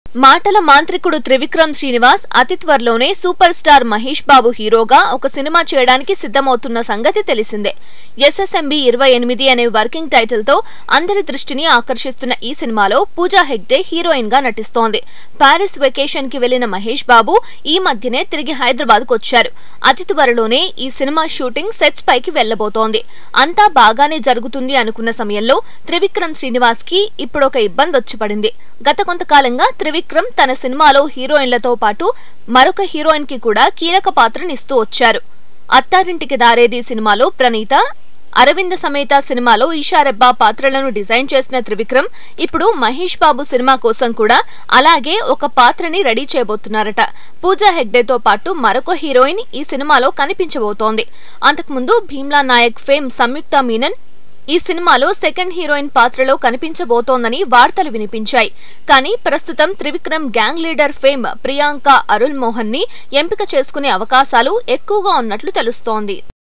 మాటల మాంత్రికుడు త్రివిక్రమ్ శ్రీనివాస్ అతి త్వరలోనే సూపర్ స్టార్ మహేష్ బాబు హీరోగా ఒక సినిమా చేయడానికి సిద్ధమవుతున్న సంగతి తెలిసిందే. SSMB 28 అనే వర్కింగ్ టైటిల్ తో అందరి దృష్టిని ఆకర్షిస్తున్న ఈ సినిమాలో పూజా హెగ్డే హీరోయిన్ గా నటిస్తోంది. పారిస్ వెకేషన్ కి వెళ్లిన మహేష్ బాబు ఈ మధ్యనే తిరిగి హైదరాబాద్ కు వచ్చారు. అతి త్వరలోనే ఈ సినిమా షూటింగ్ సెట్స్ పైకి వెళ్లబోతోంది. అంతా బాగానే జరుగుతుంది అనుకున్న సమయంలో త్రివిక్రమ్ శ్రీనివాస్ కి ఇప్పుడొక ఇబ్బంది వచ్చి పడింది. గత కొంతకాలంగా త్రివిక్రమ్ తన సినిమాలో హీరోయిన్లతో పాటు మరొక హీరోయిన్ కి కూడా కీలక పాత్రనిస్తూ వచ్చారు. అత్తారింటికి దారేది సినిమాలో ప్రణీత, అరవింద సమేత సినిమాలో ఈషారెబ్బా పాత్రలను డిజైన్ చేసిన త్రివిక్రమ్ ఇప్పుడు మహేష్ బాబు సినిమా కోసం కూడా అలాగే ఒక పాత్రని రెడీ చేయబోతున్నారట. పూజా హెగ్డేతో పాటు మరొక హీరోయిన్ ఈ సినిమాలో కనిపించబోతోంది. అంతకుముందు భీమ్లా నాయక్ ఫేమ్ సంయుక్త మీనన్ ఈ సినిమాలో సెకండ్ హీరోయిన్ పాత్రలో కనిపించబోతోందని వార్తలు వినిపించాయి. కానీ ప్రస్తుతం త్రివిక్రమ్ గ్యాంగ్ లీడర్ ఫేమ్ ప్రియాంక అరుల్ మోహన్ ని ఎంపిక చేసుకునే అవకాశాలు ఎక్కువగా ఉన్నట్లు తెలుస్తోంది.